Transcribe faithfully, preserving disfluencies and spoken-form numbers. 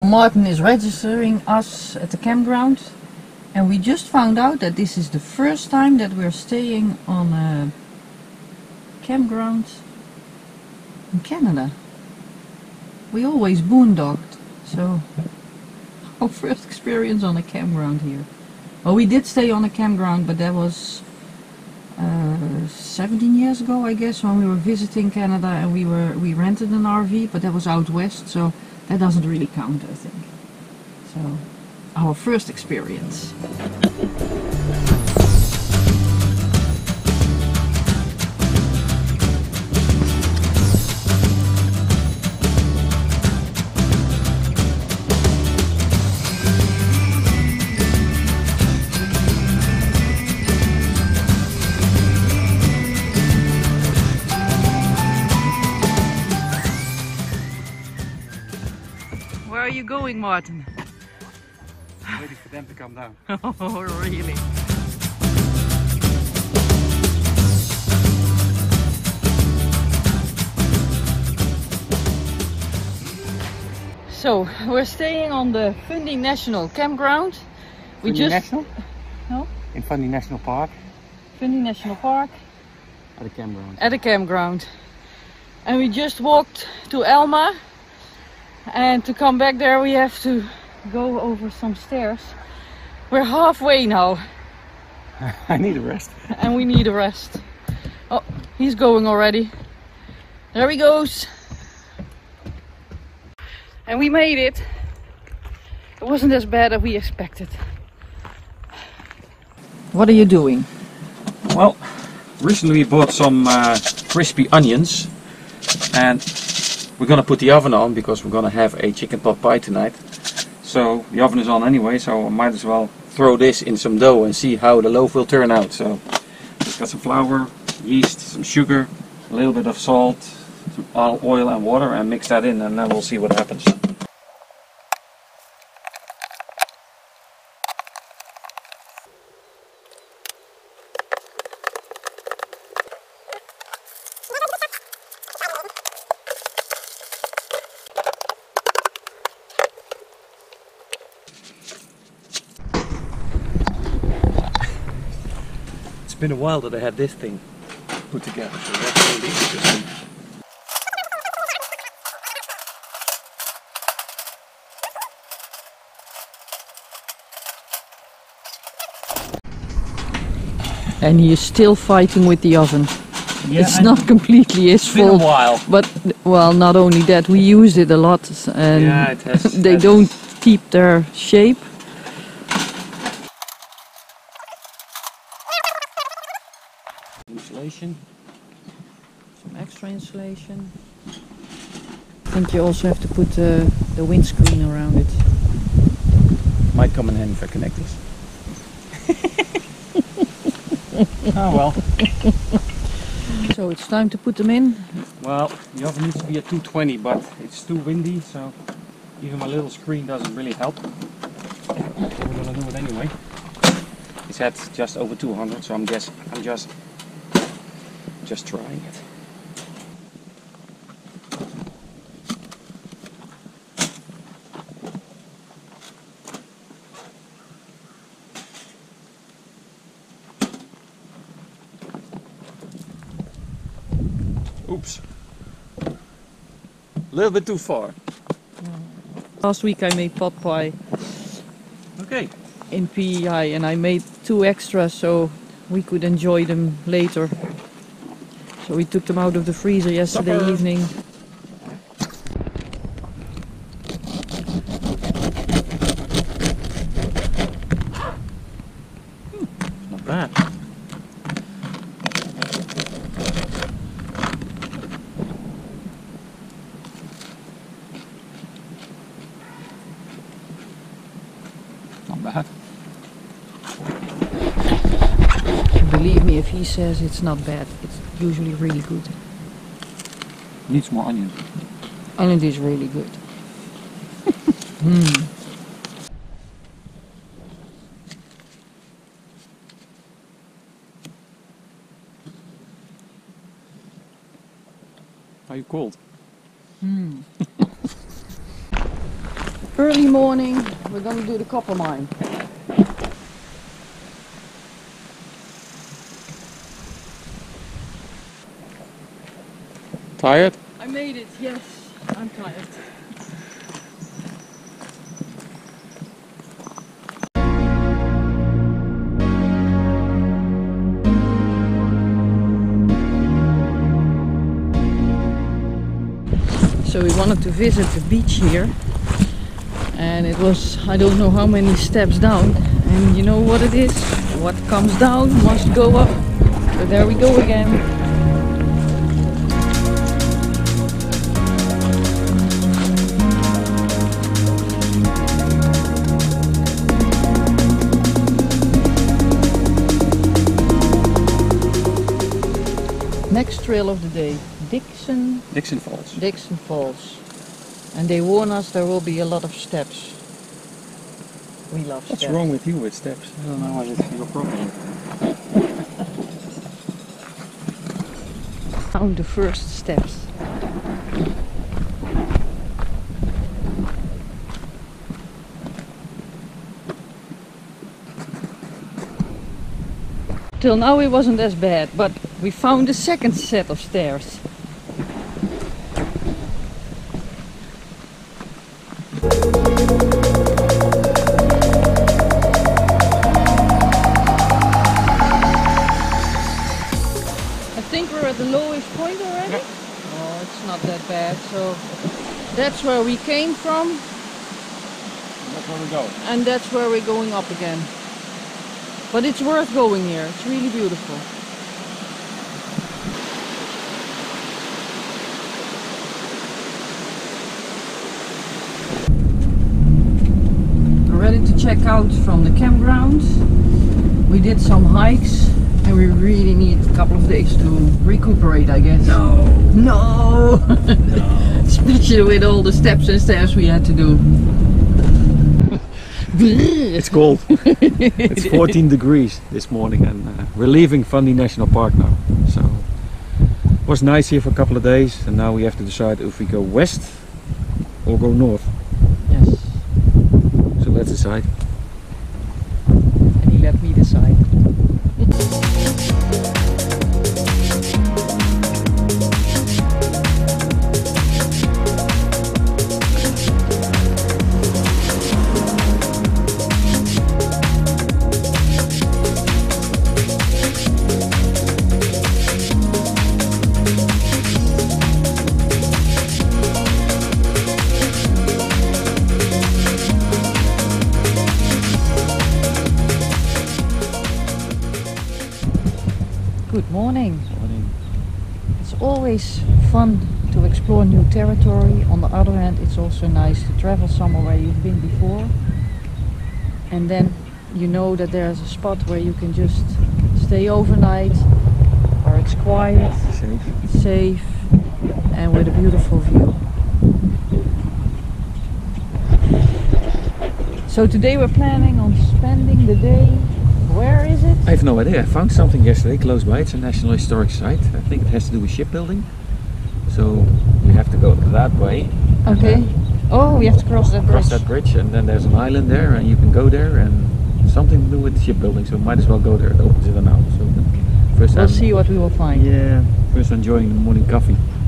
Martin is registering us at the campground, and we just found out that this is the first time that we're staying on a campground in Canada. We always boondocked, so our first experience on a campground here. Well, we did stay on a campground, but that was uh, seventeen years ago, I guess, when we were visiting Canada, and we were we rented an R V, but that was out west, so that doesn't really count, I think. So, our first experience. Where are you going, Martin? Waiting for them to come down. Oh, really? So, we're staying on the Fundy National Campground. We Fundy just National? No? In Fundy National Park. Fundy National Park At a campground. at a campground. And we just walked to Elma. And to come back there we have to go over some stairs. We're halfway now. I need a rest. And we need a rest. Oh, he's going already. There he goes. And we made it. It wasn't as bad as we expected. What are you doing? Well, recently we bought some uh, crispy onions. And we're gonna put the oven on because we're gonna have a chicken pot pie tonight. So the oven is on anyway, so I might as well throw this in some dough and see how the loaf will turn out. So just got some flour, yeast, some sugar, a little bit of salt, some oil and water, and mix that in, and then we'll see what happens. It's been a while that I had this thing put together, so that's really interesting. And he is still fighting with the oven. Yeah, it's not completely his It's been a fault. while. But, well, not only that, we use it a lot. And Yeah, it has- they has- don't keep their shape. Insulation. Some extra insulation. I think you also have to put uh, the windscreen around it. Might come in handy if I connect this. Oh well. So it's time to put them in. Well, the oven needs to be at two twenty, but it's too windy, so even my little screen doesn't really help. We're gonna do it anyway. It's at just over two hundred, so I'm guess I'm just just trying it. Oops. A little bit too far. Last week I made pot pie Okay. in P E I and I made two extras so we could enjoy them later. So we took them out of the freezer yesterday Supper. evening. Not bad. Not bad. Believe me, if he says it's not bad, it's usually really good. Needs more onion. And it is really good. mm. Are you cold? Mm. Early morning, we're gonna do the copper mine. Tired? I made it, yes. I'm tired. So we wanted to visit the beach here, and it was, I don't know how many steps down, and you know what it is? What comes down must go up. So there we go again. Next trail of the day, Dixon Dixon Falls. Dixon Falls, and they warn us there will be a lot of steps. We love What's steps. wrong with you with steps? I don't know what it's your problem. Found the first steps. Till now it wasn't as bad, but we found the second set of stairs. I think we're at the lowest point already. Yep. Oh, it's not that bad. So that's where we came from, That's where we go. and that's where we're going up again. But it's worth going here. It's really beautiful. We're ready to check out from the campground. We did some hikes and we really need a couple of days to recuperate, I guess. No. No! No. Especially with all the steps and stairs we had to do. It's cold. It's fourteen degrees this morning, and uh, we're leaving Fundy National Park now. So it was nice here for a couple of days, and now we have to decide if we go west or go north. Yes. So let's decide. And he let me decide. Good morning. It's always fun to explore new territory. On the other hand, it's also nice to travel somewhere where you've been before. And then you know that there's a spot where you can just stay overnight, where it's quiet, Safe. safe, and with a beautiful view. So today we're planning on spending the day. Where is it? I have no idea. I found something yesterday close by. It's a National Historic Site. I think it has to do with shipbuilding. So we have to go that way. and Okay. then Oh, we have to cross that bridge. Cross that bridge, and then there's an island there, and you can go there, and something to do with shipbuilding. So might as well go there. It opens in and out. So first We'll I'm- see what we will find. Yeah. First enjoying the morning coffee.